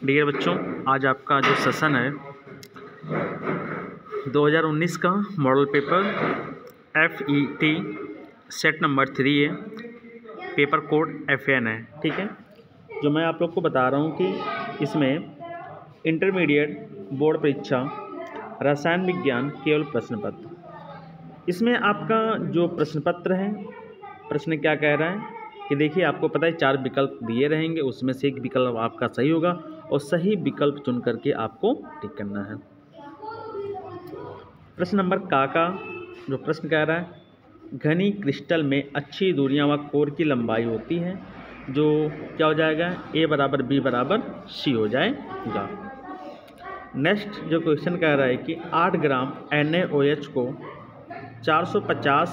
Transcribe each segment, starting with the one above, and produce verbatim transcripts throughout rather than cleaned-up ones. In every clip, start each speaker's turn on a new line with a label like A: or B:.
A: Dear बच्चों, आज आपका जो सेशन है दो हज़ार उन्नीस का model paper F E T set number three है, पेपर कोड एफ एन है। ठीक है, जो मैं आप लोग को बता रहा हूँ कि इसमें इंटरमीडिएट बोर्ड परीक्षा रसायन विज्ञान केवल प्रश्न पत्र, इसमें आपका जो प्रश्न पत्र है, प्रश्न क्या कह रहा है कि देखिए, आपको पता है चार विकल्प दिए रहेंगे, उसमें से एक विकल्प आपका सही होगा और सही विकल्प चुन करके आपको टिक करना है। प्रश्न नंबर का का जो प्रश्न कह रहा है, घनी क्रिस्टल में अच्छी दूरियां व कोर की लंबाई होती है, जो क्या हो जाएगा, ए बराबर बी बराबर सी हो जाएगा। नेक्स्ट जो क्वेश्चन कह रहा है कि आठ gram N A O H को चार सौ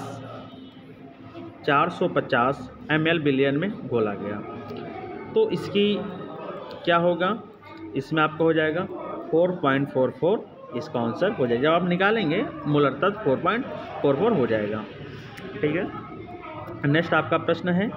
A: पचास एम एल बिलियन में घोला गया, तो इसकी क्या होगा, इसमें आपको हो जाएगा चार पॉइंट चार चार, इसका आंसर हो जाएगा। जब आप निकालेंगे मोलर तक चार पॉइंट चार चार हो जाएगा। ठीक है, नेक्स्ट आपका प्रश्न है,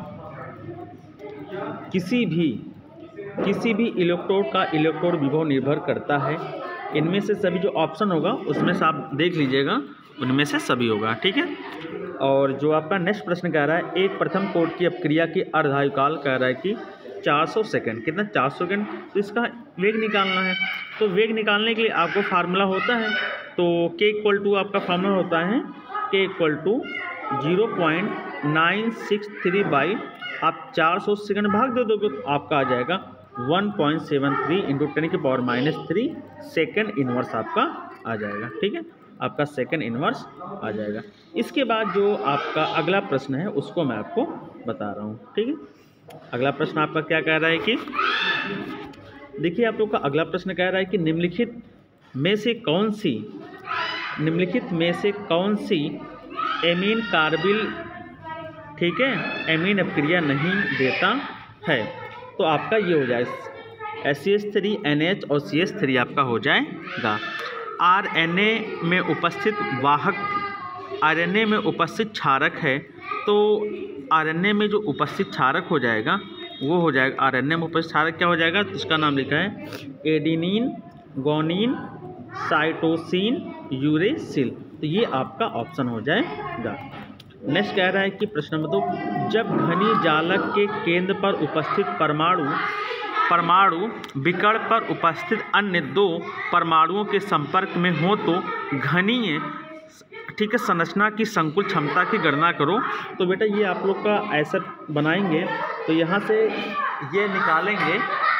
A: किसी भी किसी भी इलेक्ट्रोड का इलेक्ट्रोड विभव निर्भर करता है, इनमें से सभी जो ऑप्शन होगा उसमें से आप देख लीजिएगा, उनमें से सभी होगा। ठीक है, और जो आपका नेक्स्ट प्रश्न कह रहा है, एक प्रथम कोट की अपक्रिया की अर्धायुकाल कह रहा है कि चार सौ सेकंड, कितना चार सौ सेकंड, तो इसका वेग निकालना है। तो वेग निकालने के लिए आपको फार्मूला होता है, तो के इक्वल टू आपका फार्मूला होता है K equal to zero point nine six three by आप चार सौ सेकंड भाग दे दोगे तो आपका आ जाएगा one point seven three into ten की power minus three second inverse आपका आ जाएगा। ठीक है, आपका सेकंड इनवर्स आ जाएगा। इसके बाद जो आपका अगला प्रश्न है उसको मैं आपको बता रहा हूँ। ठीक है, अगला प्रश्न आपका क्या कह रहा है कि देखिए, आप लोग का अगला प्रश्न कह रहा है कि निम्नलिखित में से कौन सी निम्नलिखित में से कौन सी एमीन कार्बिल, ठीक है, एमीन अपक्रिया नहीं देता है, तो आपका ये हो जाएगा S C H three N H और सी एच थ्री आपका हो जाएगा। आर एन ए में उपस्थित वाहक, आर एन ए में उपस्थित क्षारक है, तो आर एन ए में जो उपस्थित क्षारक हो जाएगा वो हो जाएगा, आर एन ए में उपस्थित क्षारक क्या हो जाएगा, तो इसका नाम लिखा है एडिनिन, गोनिन, साइटोसिन, यूरेसिल, तो ये आपका ऑप्शन हो जाएगा। नेक्स्ट कह रहा है कि प्रश्न नंबर दो, जब घनी जालक के केंद्र पर उपस्थित परमाणु परमाणु विकर्ण पर उपस्थित अन्य दो परमाणुओं के संपर्क में हो तो घनीय, ठीक है, संरचना की संकुल क्षमता की गणना करो। तो बेटा ये आप लोग का ऐसा बनाएंगे, तो यहाँ से ये निकालेंगे,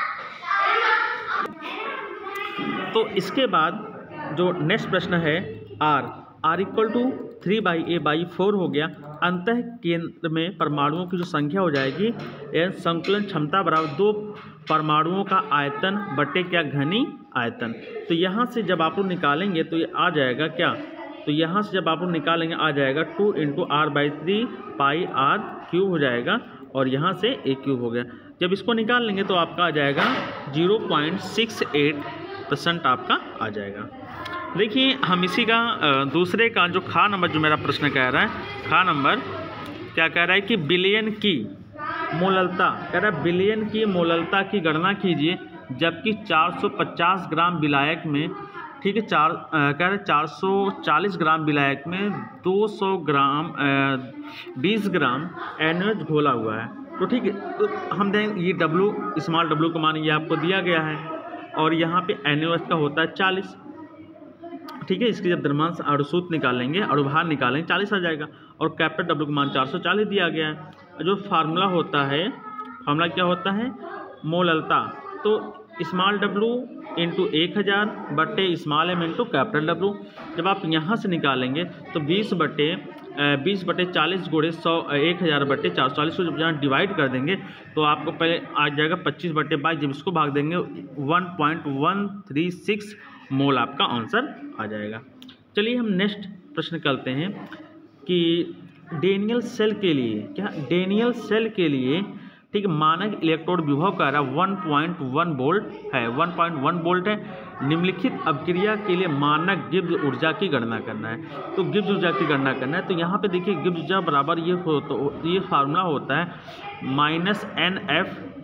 A: तो इसके बाद जो नेक्स्ट प्रश्न है R R equal to three by A by four हो गया। अंतः केंद्र में परमाणुओं की जो संख्या हो जाएगी, संकुलन क्षमता बराबर दो परमाणुओं का आयतन बटे क्या, घनी आयतन। तो यहाँ से जब आप लोग निकालेंगे तो ये आ जाएगा क्या, तो यहाँ से जब आप लोग निकालेंगे आ जाएगा two into R by three pi R cube हो जाएगा, और यहाँ से ए क्यूब हो गया। जब इसको निकाल लेंगे तो आपका आ जाएगा zero point six eight percent आपका आ जाएगा। देखिए, हम इसी का दूसरे का जो खा नंबर जो मेरा प्रश्न कह रहा है, खा नंबर क्या कह रहा है कि बिलियन की मोललता, कह रहा है बिलियन की मोललता की गणना कीजिए, जबकि चार सौ पचास ग्राम विलायक में, ठीक है, चार कह रहे चार सौ चालीस ग्राम विलायक में दो सौ ग्राम बीस ग्राम एनएच घोला हुआ है। तो ठीक है, तो हम देखें ये डब्लू, स्मॉल डब्लू का मान ये आपको दिया गया है, और यहाँ पे एनएच का होता है चालीस। ठीक है, इसकी जब द्रव्यमान से अणुसूत्र निकालेंगे, अणुभार निकालेंगे, चालीस आ जाएगा, और कैपिटल डब्ल्यू का मान चार सौ चालीस दिया गया है। जो फार्मूला होता है, फार्मूला क्या होता है, मोललता, तो स्मॉल डब्लू इंटू एक हज़ार बट्टे small m into capital W. जब आप यहाँ से निकालेंगे तो बीस बट्टे बीस बटे चालीस गुणे सौ एक हज़ार बट्टे चार सौ चालीस को जब यहाँ डिवाइड कर देंगे तो आपको पहले आ जाएगा पच्चीस बट्टे बाईस, जब इसको भाग देंगे one point one three six mole आपका आंसर आ जाएगा। चलिए हम नेक्स्ट प्रश्न करते हैं कि डेनियल सेल के लिए, क्या डेनियल सेल के लिए, ठीक है, मानक इलेक्ट्रोड विभव का वन पॉइंट वन वोल्ट है, वन पॉइंट वन वोल्ट है। निम्नलिखित अपक्रिया के लिए मानक गिब्स ऊर्जा की गणना करना है, तो गिब्स ऊर्जा की गणना करना है। तो यहाँ पे देखिए गिब्स ऊर्जा बराबर ये हो, तो ये फार्मूला होता है minus N F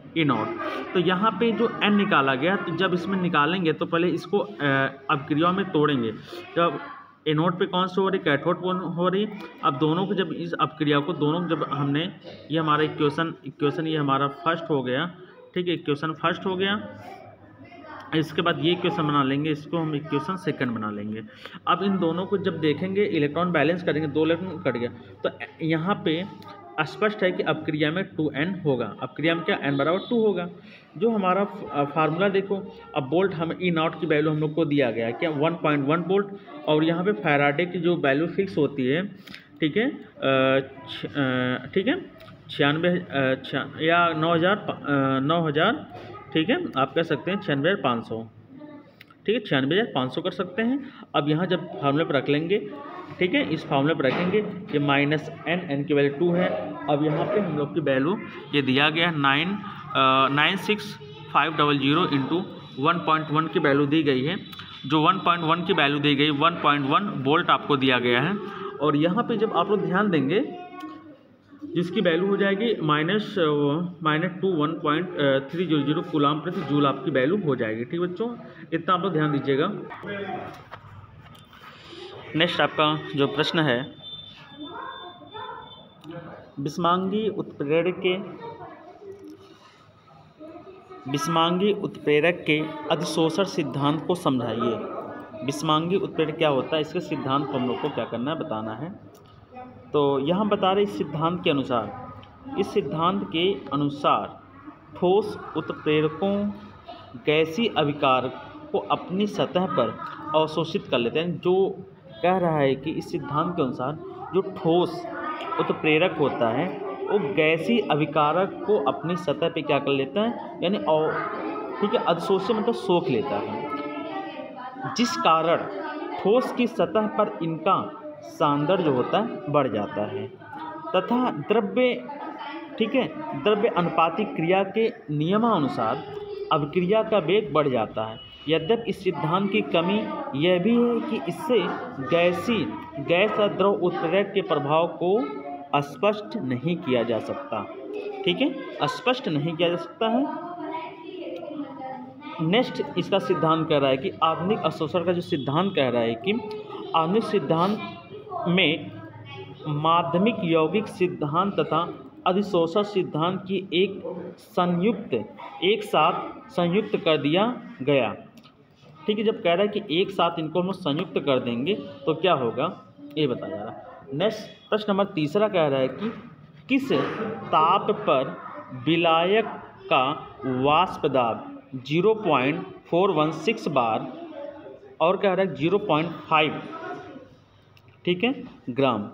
A: E nought. तो यहाँ पे जो एन निकाला गया, तो जब इसमें निकालेंगे तो पहले इसको अपक्रिया में तोड़ेंगे। जब ए नोट पे कौन सी हो रही, कैथोड हो रही। अब दोनों को जब इस अपक्रिया को दोनों जब हमने, ये हमारा इक्वेशन इक्वेशन ये हमारा फर्स्ट हो गया, ठीक है, इक्वेशन फर्स्ट हो गया। इसके बाद ये इक्वेशन बना लेंगे, इसको हम इक्वेशन सेकंड बना लेंगे। अब इन दोनों को जब देखेंगे, इलेक्ट्रॉन बैलेंस करेंगे, दो इलेक्ट्रॉन कट गया, तो यहाँ पे स्पष्ट है कि अपक्रिया में टू एन होगा। अपक्रिया में क्या, एन बराबर टू होगा। जो हमारा फार्मूला देखो, अब वोल्ट हम ई नॉट की वैल्यू हम लोग को दिया गया है क्या, वन पॉइंट वन वोल्ट। और यहाँ पे फैराडे की जो वैल्यू फिक्स होती है, ठीक है, ठीक है, छियानवे या नौ हज़ार नौ हज़ार ठीक है, आप कह सकते हैं छियानवे हज़ार पाँच सौ, ठीक है, छियानवे हज़ार पाँच सौ कर सकते हैं। अब यहाँ जब फार्मूले पर रख लेंगे, ठीक है, इस फार्मूले पर रखेंगे, ये माइनस एन, एन की वैल्यू टू है। अब यहाँ पे हम लोग की वैल्यू ये दिया गया है nine nine six five double zero into one point one की वैल्यू दी गई है। जो वन पॉइंट वन की वैल्यू दी गई, वन पॉइंट वन वोल्ट आपको दिया गया है। और यहाँ पे जब आप लोग ध्यान देंगे, जिसकी वैल्यू हो जाएगी minus minus two one point three zero zero coulomb प्रति जूल आपकी वैल्यू हो जाएगी। ठीक बच्चों, इतना आप लोग ध्यान दीजिएगा। नेक्स्ट आपका जो प्रश्न है, बिस्मांगी उत्प्रेरक के बिस्मांगी उत्प्रेरक के अधिशोषण सिद्धांत को समझाइए। बिस्मांगी उत्प्रेरक क्या होता है, इसके सिद्धांत को हम लोग को क्या करना है, बताना है। तो यहाँ बता रहे इस सिद्धांत के अनुसार, इस सिद्धांत के अनुसार ठोस उत्प्रेरकों गैसीय अभिकार को अपनी सतह पर अवशोषित कर लेते हैं। जो कह रहा है कि इस सिद्धांत के अनुसार जो ठोस उत्प्रेरक होता है वो गैसीय अभिकारक को अपनी सतह पे क्या कर लेता है, यानी और ठीक है, अधिशोषण मतलब सोख लेता है, जिस कारण ठोस की सतह पर इनका सांद्र जो होता है बढ़ जाता है तथा द्रव्य, ठीक है, द्रव्य अनुपातिक क्रिया के नियमानुसार अभिक्रिया का वेग बढ़ जाता है। यद्यपि इस सिद्धांत की कमी यह भी है कि इससे गैसीय गैस और द्रव उत्प्रेरक के प्रभाव को स्पष्ट नहीं किया जा सकता। ठीक है, स्पष्ट नहीं किया जा सकता है। नेक्स्ट इसका सिद्धांत कह रहा है कि आधुनिक अवशोषण का जो सिद्धांत कह रहा है कि आधुनिक सिद्धांत में माध्यमिक यौगिक सिद्धांत तथा अधिशोषण सिद्धांत की एक संयुक्त एक साथ संयुक्त कर दिया गया। ठीक है, जब कह रहा है कि एक साथ इनको हम संयुक्त कर देंगे तो क्या होगा, ये बताया जा रहा है। नेक्स्ट प्रश्न नंबर तीसरा कह रहा है कि किस ताप पर विलायक का वाष्प दाब zero point four one six bar और कह रहा है ज़ीरो पॉइंट फाइव, ठीक है, ग्राम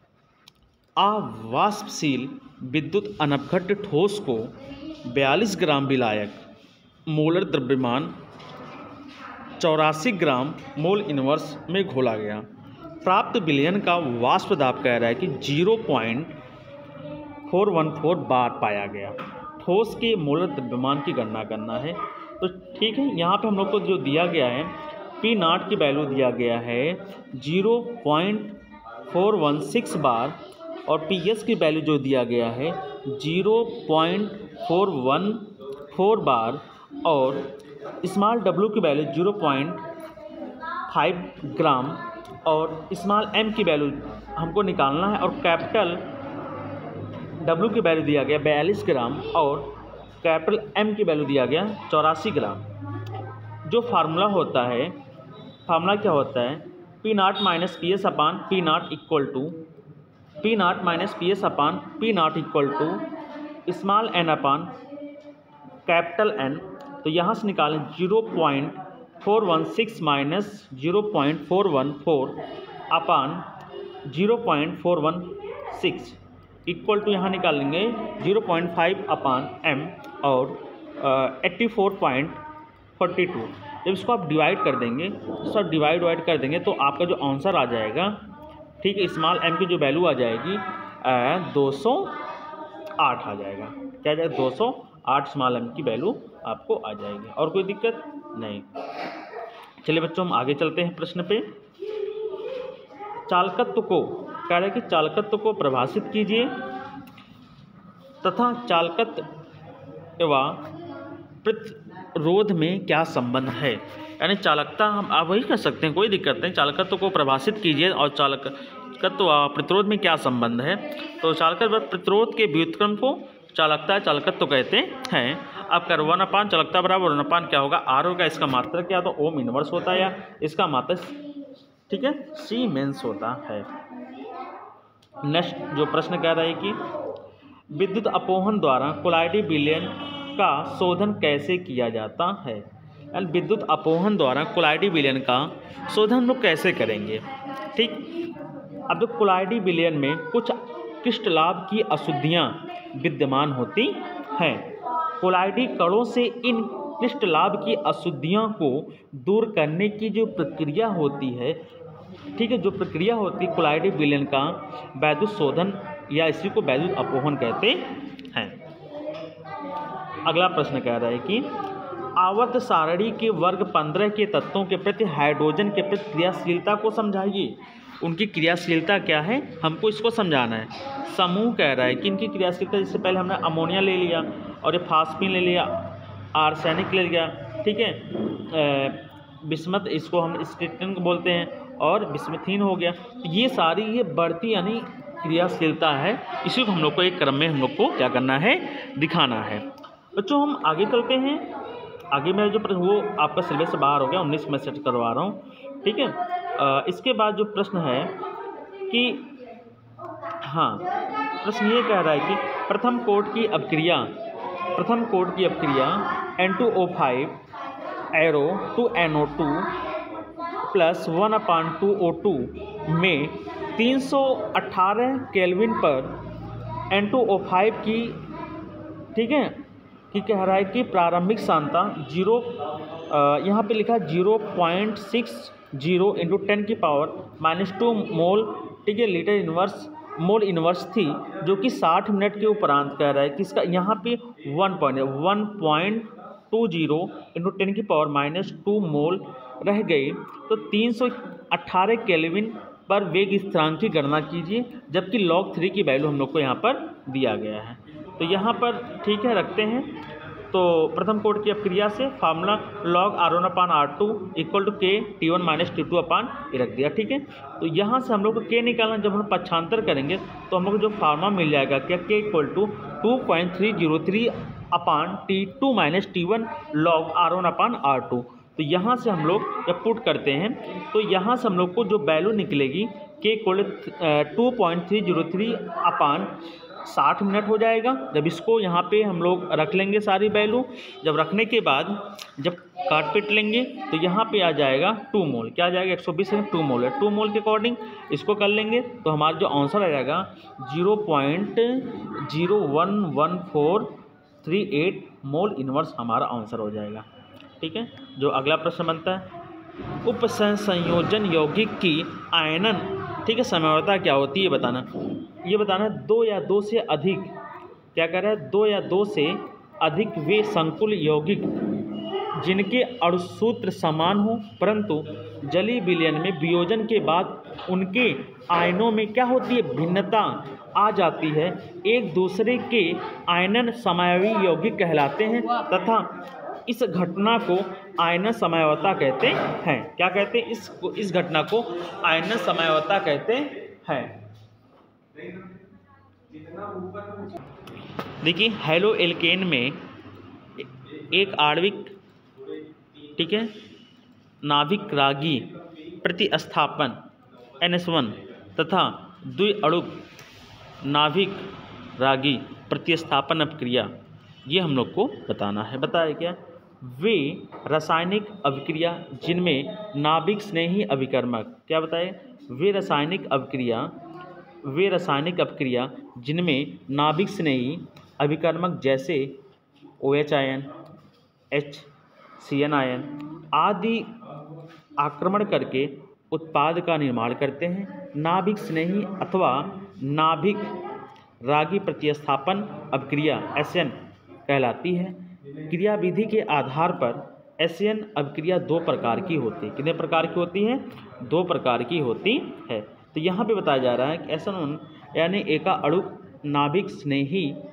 A: अवाष्पशील विद्युत अनपघट्य ठोस को बयालीस ग्राम विलायक मोलर द्रव्यमान चौरासी ग्राम मोल इनवर्स में घोला गया। प्राप्त विलयन का वाष्प दाब कह रहा है कि zero point four one four bar पाया गया। ठोस के मोलर द्रव्यमान की गणना करना है। तो ठीक है, यहाँ पे हम लोग को जो दिया गया है, पी नाट की वैल्यू दिया गया है zero point four one six bar और पी एस की वैल्यू जो दिया गया है zero point four one four bar और स्मॉल डब्ल्यू की value zero point five gram और स्मॉल एम की वैल्यू हमको निकालना है और कैपिटल डब्ल्यू की वैल्यू दिया गया बयालीस ग्राम और कैपिटल एम की वैल्यू दिया गया चौरासी ग्राम। जो फार्मूला होता है, फार्मूला क्या होता है, P nought minus P S upon P nought equal to P nought minus P S upon P nought equal to small n upon capital N. तो यहाँ से निकालें zero point four one six minus zero point four one four upon zero point four one six equal to यहाँ निकालेंगे zero point five upon M और eighty four point forty two. जब इसको आप डिवाइड कर देंगे, सब डिवाइड वाइड कर देंगे तो आपका जो आंसर आ जाएगा, ठीक है, स्मॉल एम की जो वैल्यू आ जाएगी दो सौ आठ आ जाएगा। क्या आ जाएगा, दो सौ आठ स्मॉल एम की वैल्यू आपको आ जाएगी। और कोई दिक्कत नहीं। चलिए बच्चों, हम आगे चलते हैं प्रश्न पे। चालकत्व को कह रहा है कि चालकत्व को परिभाषित कीजिए तथा चालकत्व एवं प्रतिरोध में क्या संबंध है। यानी चालकता हम आप वही कर सकते हैं, कोई दिक्कत नहीं। चालकत्व को परिभाषित कीजिए और चालकत्व व प्रतिरोध में क्या संबंध है। तो चालकत्व व प्रतिरोध के व्युत्क्रम को चालकता चालकत्व कहते हैं। अब कर वन अपान चालकता बराबर वन अपान क्या होगा, आर होगा। इसका मात्रक क्या, तो ओम इनवर्स होता है, या इसका मात्रक ठीक है सीमेंस होता है। नेक्स्ट जो प्रश्न कह रहा है कि विद्युत अपोहन द्वारा कोलाइडी विलयन का शोधन कैसे किया जाता है। यानी विद्युत अपोहन द्वारा कोलाइडी विलयन का शोधन हम लोग कैसे करेंगे। ठीक, अब जो कोलाइडी विलयन में कुछ क्रिस्टलाभ की अशुद्धियाँ विद्यमान होती हैं। कोलाइडी कणों से इन क्रिस्टलाभ की अशुद्धियों को दूर करने की जो प्रक्रिया होती है, ठीक है, जो प्रक्रिया होती है कोलाइडी विलयन का वैद्युत शोधन या इसी को वैद्युत अपोहन कहते हैं। अगला प्रश्न कह रहा है कि आवर्त सारणी के वर्ग पंद्रह के तत्वों के प्रति हाइड्रोजन के प्रति क्रियाशीलता को समझाइए। उनकी क्रियाशीलता क्या है, हमको इसको समझाना है। समूह कह रहा है कि इनकी क्रियाशीलता, जैसे पहले हमने अमोनिया ले लिया और ये फास्फिन ले लिया, आर्सेनिक ले लिया, ठीक है, बिस्मत इसको हम स्टेटिन को बोलते हैं, और बिस्मथीन हो गया। ये सारी ये बढ़ती यानी क्रियाशीलता है, इसी को हम लोग को एक क्रम में हम लोग को क्या करना है, दिखाना है। बच्चों हम आगे चलते हैं। आगे मेरा जो प्रश्न वो आपका सिलेबस से बाहर हो गया, उन्नीस में सेट करवा रहा हूँ, ठीक है। आ, इसके बाद जो प्रश्न है कि हाँ, प्रश्न ये कह रहा है कि प्रथम कोट की अपक्रिया प्रथम कोट की अपक्रिया N two O five arrow two N O two plus one upon two O two में तीन सौ अट्ठारह केल्विन पर एन टू ओ फाइव की, ठीक है, कि कह रहा है कि प्रारंभिक सांद्रता जीरो, यहाँ पे लिखा zero point six zero into ten की पावर माइनस टू मोल, ठीक है, लीटर इनवर्स मोल इनवर्स थी, जो कि साठ मिनट के उपरांत कह रहा है कि इसका यहाँ पे one point one point two zero into ten की पावर माइनस टू मोल रह गई। तो तीन सौ अट्ठारह केल्विन पर वेग स्थिरांक की गणना कीजिए, जबकि लॉग थ्री की वैल्यू हम लोग को यहाँ पर दिया गया है। तो यहाँ पर ठीक है रखते हैं। तो प्रथम कोट की अपक्रिया से formula log R one upon R two equal to K T one minus T two upon ये रख दिया, ठीक है। तो यहाँ से हम लोग को के निकालना, जब हम पक्षांतर करेंगे तो हम लोग को जो फार्मूला मिल जाएगा क्या, K equal to two point three zero three upon T two minus T one log R one upon R two. तो यहाँ से हम लोग जब पुट करते हैं तो यहाँ से हम लोग को जो वैल्यू निकलेगी K equal to point three zero three upon साठ मिनट हो जाएगा। जब इसको यहाँ पे हम लोग रख लेंगे सारी वैल्यू, जब रखने के बाद जब काट पीट लेंगे तो यहाँ पे आ जाएगा टू मोल, क्या आ जाएगा, एक सौ बीस में टू मोल है, टू मोल के अकॉर्डिंग इसको कर लेंगे तो हमारा जो आंसर आ जाएगा zero point zero one one four three eight mole inverse हमारा आंसर हो जाएगा, ठीक है। जो अगला प्रश्न बनता है, उपसंयोजन यौगिक की आयनन, ठीक है, समयवता क्या होती है बताना। ये बताना दो या दो से अधिक, क्या कह रहा है, दो या दो से अधिक वे संकुल यौगिक जिनके अणुसूत्र समान हो, परंतु जलीय विलयन में वियोजन के बाद उनके आयनों में क्या होती है, भिन्नता आ जाती है, एक दूसरे के आयनन समयावी यौगिक कहलाते हैं तथा इस घटना को आयनन समयावता कहते हैं। क्या कहते हैं, इस इस घटना को आयनन समयावता कहते हैं। देखिए हेलो एल्केन में एक आणविक, ठीक है, नाभिक रागी प्रतिस्थापन एन एस वन तथा द्विअणुक नाभिक रागी प्रतिस्थापन अपक्रिया, ये हम लोग को बताना है। बताया क्या, वे रासायनिक अभिक्रिया जिनमें नाभिक स्नेही अभिकर्मक, क्या बताए, वे रासायनिक अभिक्रिया वे रासायनिक अभिक्रिया जिनमें नाभिक स्नेही अभिकर्मक जैसे O H ion, H C N ion आदि आक्रमण करके उत्पाद का निर्माण करते हैं। नाभिक स्नेही अथवा नाभिक रागी प्रतिस्थापन अभिक्रिया एस एन कहलाती है। क्रियाविधि के आधार पर एस एन अभिक्रिया दो प्रकार की होती है। कितने प्रकार की होती है, दो प्रकार की होती है। तो यहाँ पे बताया जा रहा है कि एस एन यानी एका अणुक नाभिक स्नेही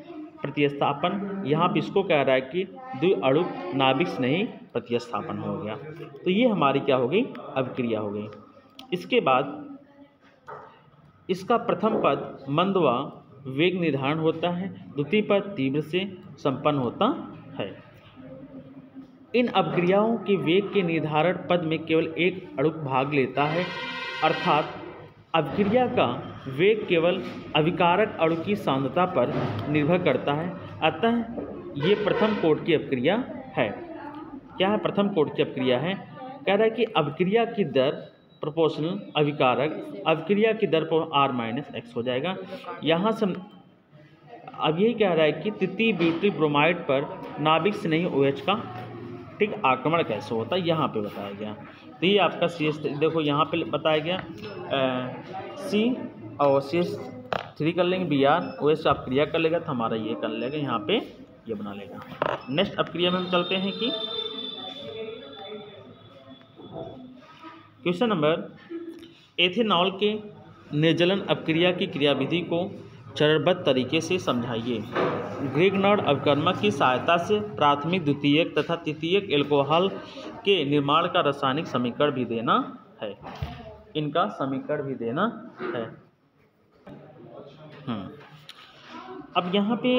A: प्रतिस्थापन, यहाँ पे इसको कह रहा है कि द्विअणु नाभिक स्नेही प्रतिस्थापन हो गया। तो ये हमारी क्या हो गई, अभिक्रिया हो गई। इसके बाद इसका प्रथम पद मंद व वेग निर्धारण होता है, द्वितीय पद तीव्र से संपन्न होता है। इन अभिक्रियाओं के वेग के निर्धारण पद में केवल एक अणु भाग लेता है, अर्थात अभिक्रिया का वेग केवल अभिकारक अणु की सांद्रता पर निर्भर करता है। अतः ये प्रथम कोटि की अभिक्रिया है। क्या है, प्रथम कोटि की अभिक्रिया है। कह रहा है कि अभिक्रिया की दर प्रोपोर्शनल अभिकारक अभिक्रिया की दर पर आर माइनस एक्स हो जाएगा। यहाँ से अब यही कह रहा है कि तृतीय ब्यूटिल ब्रोमाइड पर नाभिक स्नेही OH का ठीक आक्रमण कैसे होता है, यहाँ पे बताया गया। तो ये आपका सी एस देखो यहाँ पे बताया गया सी और सी एस थ्री कर लेंगे, बी आर ओ एस आप क्रिया कर लेगा तो हमारा ये कर लेगा, यहाँ पे ये बना लेगा। नेक्स्ट अपक्रिया में हम चलते हैं कि क्वेश्चन नंबर, एथेनॉल के निर्जलन अपक्रिया की क्रियाविधि को चरणबद्ध तरीके से समझाइए। ग्रिग्नार्ड अभिकर्मक की सहायता से प्राथमिक, द्वितीयक तथा तृतीयक एल्कोहल के निर्माण का रासायनिक समीकरण भी देना है। इनका समीकरण भी देना है। हम्म अब यहाँ पे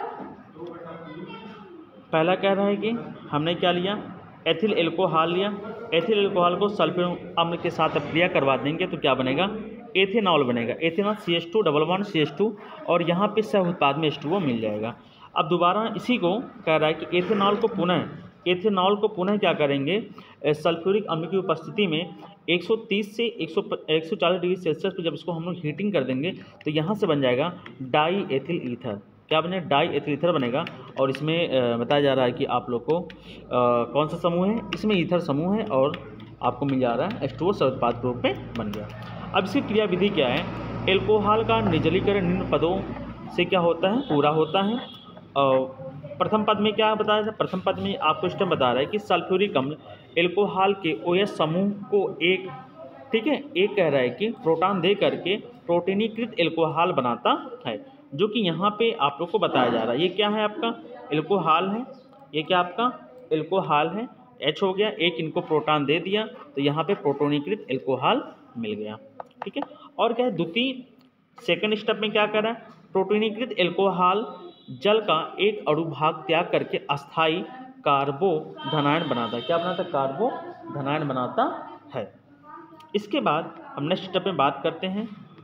A: पहला कह रहा है कि हमने क्या लिया, एथिल एल्कोहल लिया। एथिल एल्कोहल को सल्फ्यूरिक अम्ल के साथ अपक्रिया करवा देंगे तो क्या बनेगा, एथेनॉल बनेगा। Ethanol C H two double one C H two और यहाँ पे सह उत्पाद में एच टू ओ मिल जाएगा। अब दोबारा इसी को कह रहा है कि एथेनॉल को पुनः एथेनॉल को पुनः क्या करेंगे, सल्फ्यूरिक अम्ल की उपस्थिति में एक सौ तीस से एक सौ चालीस डिग्री सेल्सियस पर जब इसको हम लोग हीटिंग कर देंगे तो यहाँ से बन जाएगा डाई एथिल ईथर। क्या बने, डाई एथिल ईथर बनेगा। और इसमें बताया जा रहा है कि आप लोग को आ, कौन सा समूह है, इसमें ईथर समूह है और आपको मिल जा रहा है एच टू ओ सह उत्पाद रूप में बन गया। अब इसकी क्रियाविधि क्या है, एल्कोहल का निर्जलीकरण निम्न पदों से क्या होता है, पूरा होता है। और प्रथम पद में क्या बताया था, प्रथम पद में आपको इस टाइम बता रहा है कि सल्फ्यूरिक अम्ल एल्कोहल के OH समूह को एक ठीक है एक कह रहा है कि प्रोटॉन दे करके प्रोटीनीकृत एल्कोहल बनाता है, जो कि यहाँ पे आप लोग को बताया जा रहा है। ये क्या है, आपका एल्कोहल है। ये क्या आपका एल्कोहल है, H हो गया, एक इनको प्रोटॉन दे दिया तो यहाँ पे प्रोटोनीकृत एल्कोहल मिल गया। ठीक है, और क्या है, द्वितीय सेकंड स्टेप में क्या कर रहा है, प्रोटीनीकृत एल्कोहल जल का एक अणु भाग त्याग करके अस्थायी कार्बो धनायन बनाता है। क्या बनाता है, कार्बो धनायन बनाता है। इसके बाद हम नेक्स्ट स्टेप में बात करते हैं।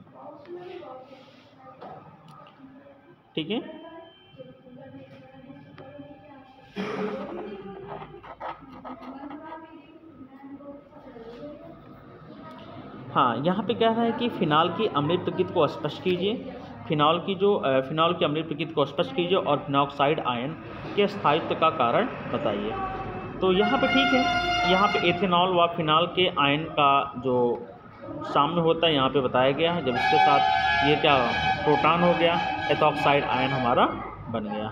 A: ठीक है, हाँ, यहाँ पे कह रहा है कि फिनाल की अम्लीय प्रकृति को स्पष्ट कीजिए। फिनॉल की जो फिनॉल की अम्लीय प्रकृति को स्पष्ट कीजिए और फिनॉक्साइड आयन के स्थायित्व का कारण बताइए। तो यहाँ पे ठीक है, यहाँ पे एथेनॉल व फिनॉल के आयन का जो साम्य होता है यहाँ पे बताया गया है। जब इसके साथ ये क्या प्रोटॉन हो गया, एथॉक्साइड आयन हमारा बन गया।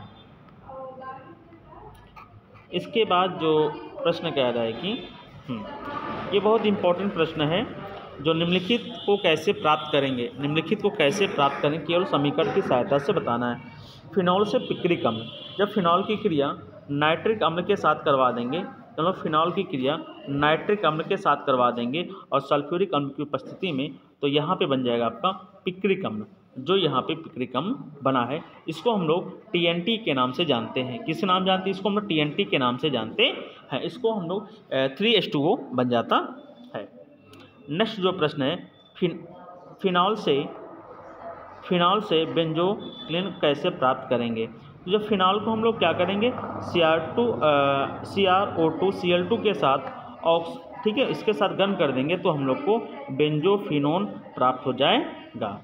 A: इसके बाद जो प्रश्न कह रहा है कि ये बहुत इंपॉर्टेंट प्रश्न है, जो निम्नलिखित को कैसे प्राप्त करेंगे, निम्नलिखित को कैसे प्राप्त करेंगे केवल समीकरण की सहायता से बताना है। फिनॉल से पिक्रिक अम्ल, जब फिनॉल की क्रिया नाइट्रिक अम्ल के साथ करवा देंगे, तो लोग फिनॉल की क्रिया नाइट्रिक अम्ल के साथ करवा देंगे और सल्फ्यूरिक अम्ल की उपस्थिति में, तो यहाँ पे बन जाएगा आपका पिक्रिक अम्ल। जो यहाँ पे पिक्रिक अम्ल बना है इसको हम लोग टी एन टी के नाम से जानते हैं। किस नाम जानते हैं इसको, हम लोग टी एन टी के नाम से जानते हैं। इसको हम लोग थ्री एच टू ओ बन जाता है। नेक्स्ट जो प्रश्न है, फिन फिनॉल से फिनॉल से बेंजोक्लिन कैसे प्राप्त करेंगे। तो जब फिनॉल को हम लोग क्या करेंगे, C R two C R O two C L two के साथ ऑक्स ठीक है इसके साथ गर्म कर देंगे तो हम लोग को बेंजोफिनोन प्राप्त हो जाएगा।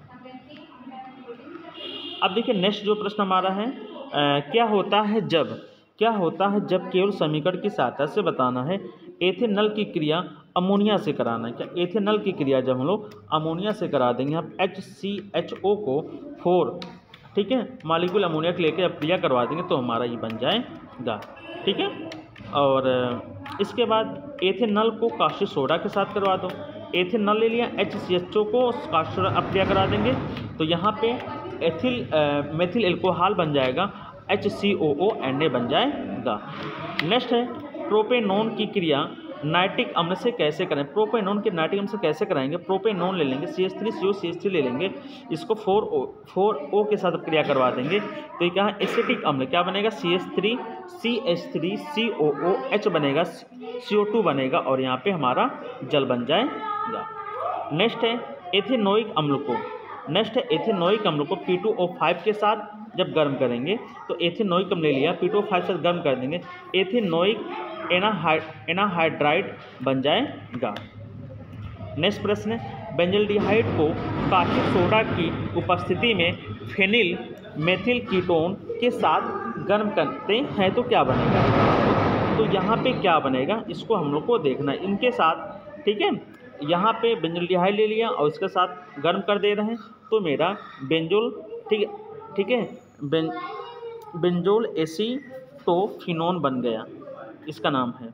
A: अब देखिए नेक्स्ट जो प्रश्न हमारा है, आ, क्या होता है जब क्या होता है जब केवल समीकरण की सहायता से बताना है एथेनॉल की क्रिया अमोनिया से कराना है। क्या एथेनॉल की क्रिया जब हम लोग अमोनिया से करा देंगे, हम एच सी एच ओ को फोर ठीक है मालिक्यूल अमोनिया के लेकर जब क्रिया करवा देंगे तो हमारा ये बन जाएगा। ठीक है, और इसके बाद एथेनॉल को कास्टिक सोडा के साथ करवा दो। एथेनॉल ले लिया, एच सी एच ओ को कास्टिक सोडा अब क्रिया करा देंगे तो यहाँ पे एथिल मेथिल एल्कोहल बन जाएगा H C O O N A बन जाएगा। नेक्स्ट है प्रोपेनॉन की क्रिया नाइट्रिक अम्ल से कैसे करें। प्रोपेनॉन के नाइट्रिक अम्ल से कैसे कराएंगे, प्रोपेनॉन ले लेंगे, C H three C O C H three ले लेंगे, इसको फोर ओ फोर ओ के साथ क्रिया करवा देंगे तो ये क्या है एसिटिक अम्ल क्या बनेगा, C H three C H three C O O H बनेगा, सी ओ टू बनेगा और यहाँ पे हमारा जल बन जाएगा। नेक्स्ट है एथेनोइक अम्ल को नेक्स्ट है एथेनोइक अम्ल को पी टू ओ फाइव के साथ जब गर्म करेंगे तो एथेनोइक अम्ल ले लिया, पी टू ओ फाइव से गर्म कर देंगे, एथेनोइक एनाहाइड एनाहाइड्राइड बन जाएगा। नेक्स्ट प्रश्न है बेंजल्डिहाइड को कास्टिक सोडा की उपस्थिति में फेनिल मेथिल कीटोन के साथ गर्म करते हैं तो क्या बनेगा। तो यहाँ पे क्या बनेगा इसको हम लोग को देखना है इनके साथ, ठीक है। यहाँ पे बेंजल्डिहाइड ले लिया और इसके साथ गर्म कर दे रहे हैं तो मेरा बेंजोल, ठीक है ठीक है बें बेंजोल एसीटोफिनोन बन गया, इसका नाम है।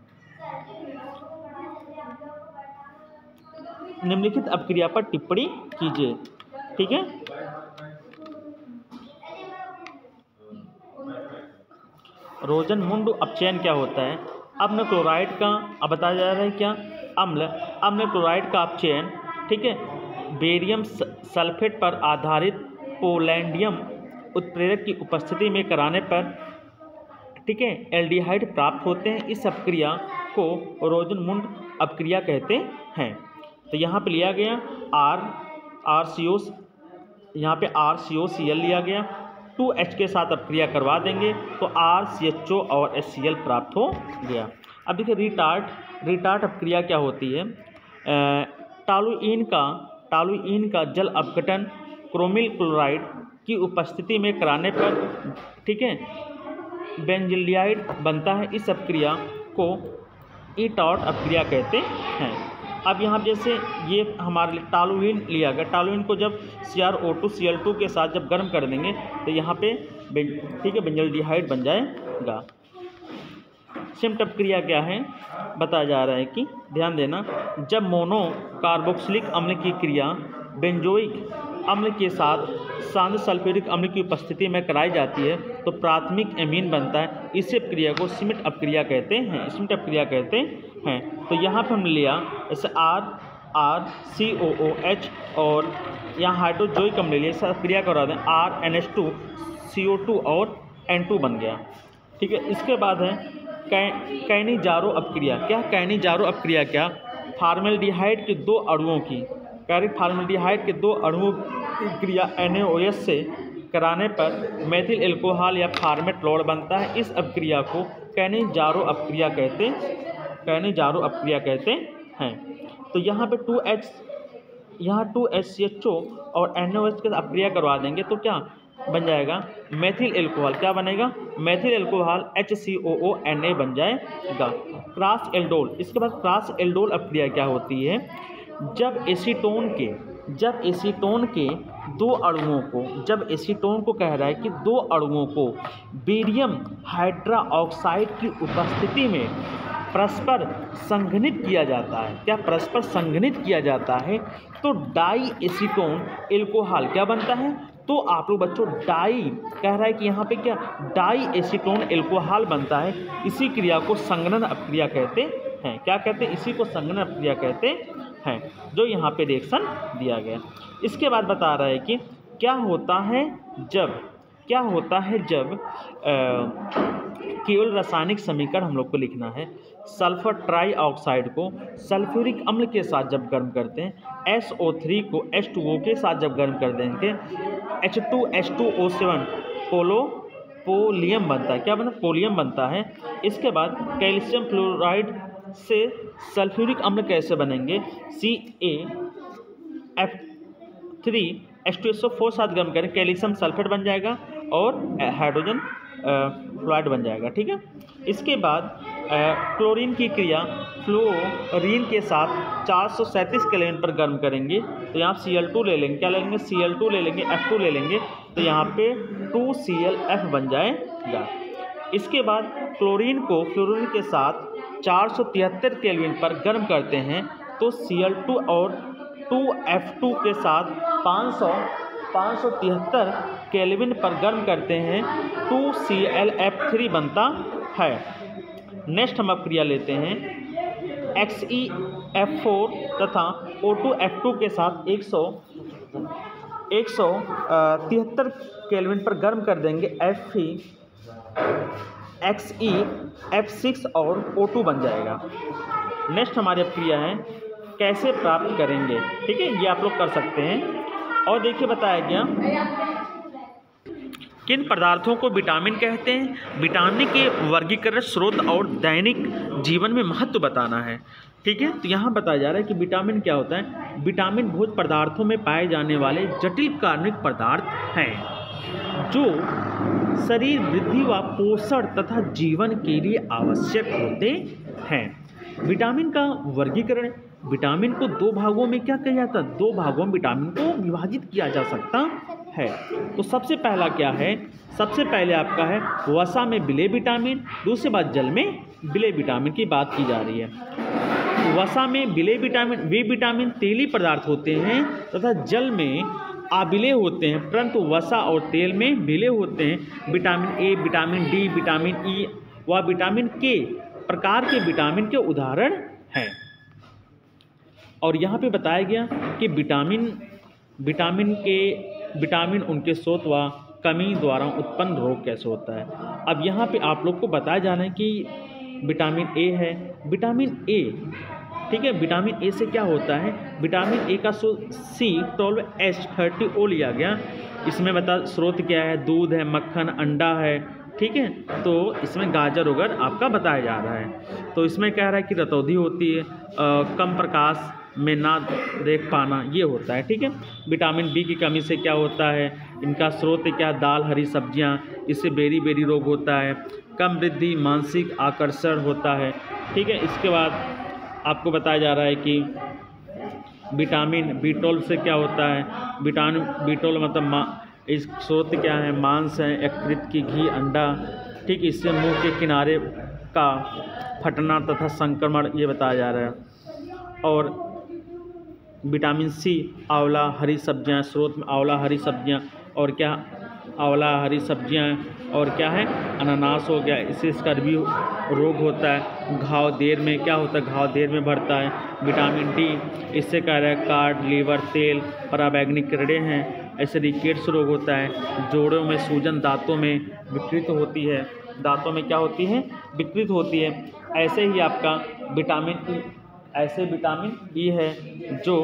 A: निम्नलिखित अपक्रिया पर टिप्पणी कीजिए, ठीक है। रोजनमुंड अपचयन क्या होता है। अम्ल क्लोराइड का अब बताया जा रहा है क्या, अम्ल अम्ल क्लोराइड का अपचयन, ठीक है, बेरियम सल्फेट पर आधारित पोलैंडियम उत्प्रेरक की उपस्थिति में कराने पर, ठीक है, एल्डिहाइड प्राप्त होते हैं। इस अपक्रिया को रोजनमुंड अपक्रिया कहते हैं। तो यहाँ पे लिया गया आर आर सी ओ, यहाँ पे are C O C L लिया गया, टू एच के साथ अपक्रिया करवा देंगे तो आर सी एच ओ और एच सी एल प्राप्त हो गया। अब देखिए रिटार्ट रिटार्ट अपक्रिया क्या होती है। टालुइन का टालुइन का जल अपघटन क्रोमिल क्लोराइड की उपस्थिति में कराने पर, ठीक है, बेंजल्डिहाइड बनता है। इस अपक्रिया को ईटॉट अपक्रिया कहते हैं। अब यहाँ जैसे ये हमारे लिए टालुइन लिया गया, टालुइन को जब C R O two C L two के साथ जब गर्म कर देंगे तो यहाँ पे, ठीक है, बेंजल्डिहाइड बन जाएगा। सिम्ट अपक्रिया क्या है बताया जा रहा है कि ध्यान देना, जब मोनो कार्बोक्सिलिक अम्ल की क्रिया बेंजोइक अम्ल के साथ सांद्र सल्फ्यूरिक अम्ल की उपस्थिति में कराई जाती है तो प्राथमिक एमीन बनता है। इस अपक्रिया को सिमिट अपक्रिया कहते हैं सिमिट अपक्रिया कहते हैं। तो यहाँ पर हमने लिया जैसे R R C O O H और यहाँ हाइड्रोजोइक अम्ल ले लिया, इस अपक्रिया करा दें R N H two C O two और एन टू बन गया, ठीक है। इसके बाद है कै कैनिजारो अपक्रिया। क्या कैनिजारो अपक्रिया क्या, फार्मेल्डिहाइड के दो अणुओं की कैरिक फार्मेल्डिहाइड के दो अणुओं की क्रिया एन ए ओ एच से कराने पर मेथिल एल्कोहल या फार्मेट्लोड बनता है। इस अपक्रिया को कैनिजारो अपक्रिया कहते कैनिजारो अपक्रिया कहते हैं। तो यहाँ पे टू एच यहाँ two H C H O और एन ओ एच के अपक्रिया करवा देंगे तो क्या बन जाएगा, मेथिल एल्कोहल क्या बनेगा, methyl alcohol H C O O N A बन जाएगा। क्रॉस एल्डोल, इसके बाद क्रॉस एल्डोल अपक्रिया क्या होती है, जब एसीटोन के जब एसीटोन के दो अणुओं को जब एसीटोन को कह रहा है कि दो अणुओं को बेरियम हाइड्रा ऑक्साइड की उपस्थिति में परस्पर संघनित किया जाता है। क्या परस्पर संघनित किया जाता है तो डाई एसीटोन एल्कोहल क्या बनता है। तो आप लोग बच्चों डाई कह रहा है कि यहाँ पे क्या डाई एसीटोन एल्कोहल बनता है। इसी क्रिया को संघनन अपक्रिया कहते हैं। क्या कहते हैं, इसी को संघनन अपक्रिया कहते हैं, जो यहाँ पे रिएक्शन दिया गया। इसके बाद बता रहा है कि क्या होता है जब क्या होता है जब केवल रासायनिक समीकरण हम लोग को लिखना है। सल्फर ट्राई ऑक्साइड को सल्फ्यूरिक अम्ल के साथ जब गर्म करते हैं, एस ओ थ्री को एच टू ओ के साथ जब गर्म कर देंगे, H two H two O seven पोलो पोलियम बनता है। क्या बनता है, पोलियम बनता है। इसके बाद कैल्शियम फ्लोराइड से सल्फ्यूरिक अम्ल कैसे बनेंगे, C A F three H two S O four साथ गर्म करें, कैल्शियम सल्फेट बन जाएगा और हाइड्रोजन फ्लोराइड बन जाएगा, ठीक है। इसके बाद क्लोरीन की क्रिया फ्लोरीन के साथ चार सौ सैंतीस केल्विन पर गर्म करेंगे तो यहाँ सी एल टू ले लेंगे, क्या लेंगे, सी एल टू ले लेंगे, एफ टू ले लेंगे तो यहाँ पे टू सी एल एफ बन जाएगा। इसके बाद क्लोरीन को फ्लोरीन के साथ चार सौ तिहत्तर केल्विन पर गर्म करते हैं तो सी एल टू और टू एफ टू के साथ पाँच सौ पाँच सौ तिहत्तर केल्विन पर गर्म करते हैं two C L F three बनता है। नेक्स्ट हम अपक्रिया लेते हैं एक्स ई एफ फोर तथा ओ टू एफ टू के साथ एक सौ एक सौ तिहत्तर केल्विन पर गर्म कर देंगे F E X E F six और ओ टू बन जाएगा। नेक्स्ट हमारी अपक्रिया है कैसे प्राप्त करेंगे, ठीक है, ये आप लोग कर सकते हैं। और देखिए बताया गया किन पदार्थों को विटामिन कहते हैं, विटामिन के वर्गीकरण स्रोत और दैनिक जीवन में महत्व बताना है, ठीक है। तो यहाँ बताया जा रहा है कि विटामिन क्या होता है। विटामिन भोज्य पदार्थों में पाए जाने वाले जटिल कार्बनिक पदार्थ हैं जो शरीर वृद्धि व पोषण तथा जीवन के लिए आवश्यक होते हैं। विटामिन का वर्गीकरण, विटामिन को दो भागों में क्या किया जाता है, दो भागों में विटामिन को विभाजित किया जा सकता है। तो सबसे पहला क्या है, सबसे पहले आपका है वसा में विलेय विटामिन, दूसरी बात जल में विलेय विटामिन की बात की जा रही है। वसा में विलेय विटामिन वे विटामिन तेली पदार्थ होते हैं तथा जल में अविलेय होते हैं, परंतु वसा और तेल में विलेय होते हैं। Vitamin A, vitamin D, vitamin E व विटामिन के प्रकार के विटामिन के उदाहरण हैं। और यहाँ पे बताया गया कि विटामिन विटामिन के विटामिन उनके स्रोत व कमी द्वारा उत्पन्न रोग कैसे होता है। अब यहाँ पे आप लोग को बताया जा रहा है कि विटामिन ए है, विटामिन ए, ठीक है, विटामिन ए से क्या होता है, विटामिन ए का C twelve H thirty O लिया गया। इसमें बता स्रोत क्या है, दूध है, मक्खन, अंडा है, ठीक है। तो इसमें गाजर वगैरह आपका बताया जा रहा है। तो इसमें कह रहा है कि रतौंधी होती है, आ, कम प्रकाश में ना देख पाना, ये होता है, ठीक है। विटामिन बी की कमी से क्या होता है, इनका स्रोत क्या, दाल, हरी सब्जियां, इससे बेरी बेरी रोग होता है, कम वृद्धि, मानसिक आकर्षण होता है, ठीक है। इसके बाद आपको बताया जा रहा है कि विटामिन बी ट्वेल्व से क्या होता है, विटामिन बी ट्वेल्व मतलब मा इस स्रोत क्या है, मांस है, यकृत की घी, अंडा, ठीक, इससे मुंह के किनारे का फटना तथा संक्रमण ये बताया जा रहा है। और विटामिन सी आंवला, हरी सब्जियां, स्रोत में आंवला, हरी सब्जियां, और क्या आंवला, हरी सब्जियां, और क्या है अनानास हो गया, इससे स्कर्वी रोग होता है। घाव देर में क्या होता है, घाव देर में बढ़ता है। विटामिन डी इससे कह रहा है कार्ड, लीवर, तेल, पराबैंगनी किरणें हैं, ऐसे रिकेट्स रोग होता है। जोड़ों में सूजन, दांतों में विकृत होती है, दांतों में क्या होती है, विकृत होती है। ऐसे ही आपका विटामिन ई, ऐसे विटामिन ई है जो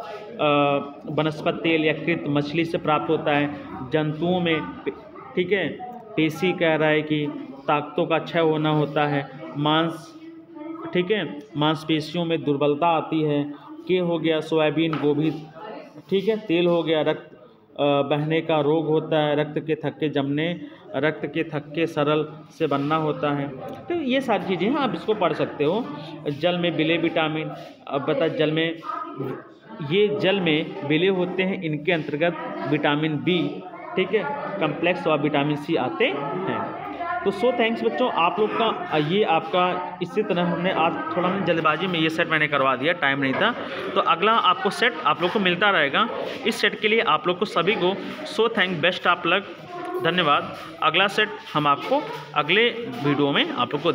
A: वनस्पति तेल, यकृत, मछली से प्राप्त होता है। जंतुओं में, ठीक है, पेशी कह रहा है कि ताकतों का क्षय होना होता है। मांस, ठीक है, मांसपेशियों में दुर्बलता आती है। के हो गया सोयाबीन, गोभी, ठीक है, तेल हो गया, रक्त बहने का रोग होता है, रक्त के थक्के जमने, रक्त के थक्के सरल से बनना होता है। तो ये सारी चीज़ें हैं, आप इसको पढ़ सकते हो। जल में विलेय विटामिन, अब बता जल में ये जल में विलेय होते हैं, इनके अंतर्गत विटामिन बी, ठीक है, कम्प्लेक्स और विटामिन सी आते हैं। तो सो थैंक्स बच्चों, आप लोग का ये आपका इसी तरह हमने आज थोड़ा हमने जल्दबाजी में ये सेट मैंने करवा दिया, टाइम नहीं था। तो अगला आपको सेट आप लोग को मिलता रहेगा। इस सेट के लिए आप लोग को सभी को so thank best of luck, धन्यवाद। अगला सेट हम आपको अगले वीडियो में आप लोग को